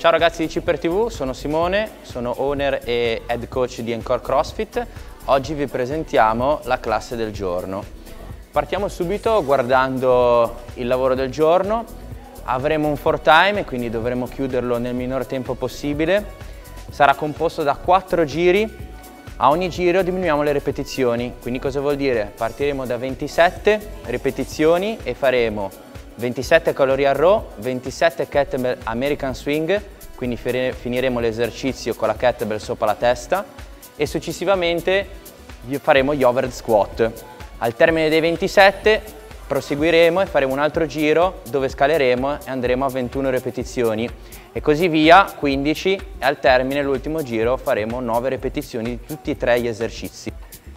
Ciao ragazzi di Cipper TV, sono Simone, sono owner e head coach di Encore CrossFit. Oggi vi presentiamo la classe del giorno. Partiamo subito guardando il lavoro del giorno. Avremo un 4 time e quindi dovremo chiuderlo nel minor tempo possibile. Sarà composto da 4 giri. A ogni giro diminuiamo le ripetizioni. Quindi cosa vuol dire? Partiremo da 27 ripetizioni e faremo 27 calorie al row, 27 kettlebell American Swing, quindi finiremo l'esercizio con la kettlebell sopra la testa e successivamente faremo gli overhead squat. Al termine dei 27 proseguiremo e faremo un altro giro dove scaleremo e andremo a 21 ripetizioni e così via, 15, e al termine l'ultimo giro faremo 9 ripetizioni di tutti e 3 gli esercizi.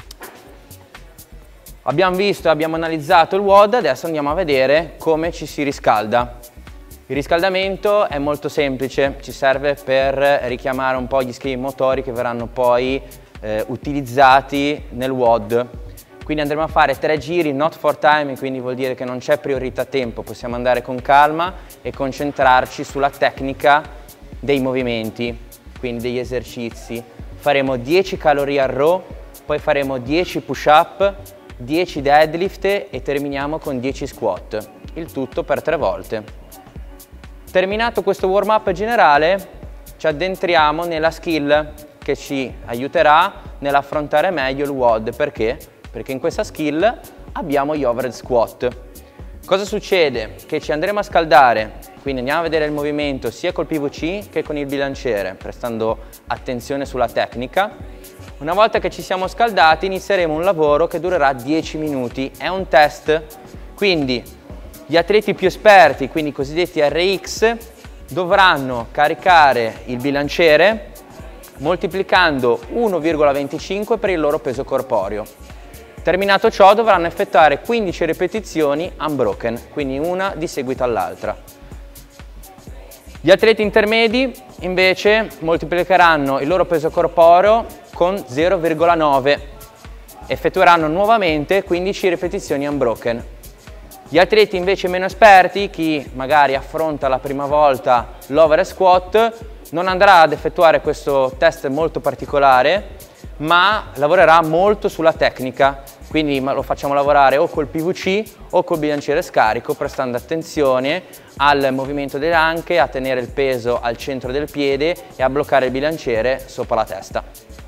Abbiamo visto e abbiamo analizzato il WOD, adesso andiamo a vedere come ci si riscalda. Il riscaldamento è molto semplice, ci serve per richiamare un po' gli schemi motori che verranno poi utilizzati nel WOD. Quindi andremo a fare 3 giri, not for time, quindi vuol dire che non c'è priorità tempo, possiamo andare con calma e concentrarci sulla tecnica dei movimenti, quindi degli esercizi. Faremo 10 calorie al row, poi faremo 10 push up, 10 deadlift e terminiamo con 10 squat, il tutto per 3 volte. Terminato questo warm up generale ci addentriamo nella skill che ci aiuterà nell'affrontare meglio il WOD. Perché? Perché in questa skill abbiamo gli overhead squat. Cosa succede? Che ci andremo a scaldare, quindi andiamo a vedere il movimento sia col PVC che con il bilanciere, prestando attenzione sulla tecnica. Una volta che ci siamo scaldati inizieremo un lavoro che durerà 10 minuti, è un test, quindi gli atleti più esperti, quindi i cosiddetti RX, dovranno caricare il bilanciere moltiplicando 1,25 per il loro peso corporeo. Terminato ciò dovranno effettuare 15 ripetizioni unbroken, quindi una di seguito all'altra. Gli atleti intermedi invece moltiplicheranno il loro peso corporeo con 0,9, effettueranno nuovamente 15 ripetizioni unbroken. Gli atleti invece meno esperti, chi magari affronta la prima volta l'overhead squat, non andrà ad effettuare questo test molto particolare, ma lavorerà molto sulla tecnica, quindi lo facciamo lavorare o col PVC o col bilanciere scarico, prestando attenzione al movimento delle anche, a tenere il peso al centro del piede e a bloccare il bilanciere sopra la testa.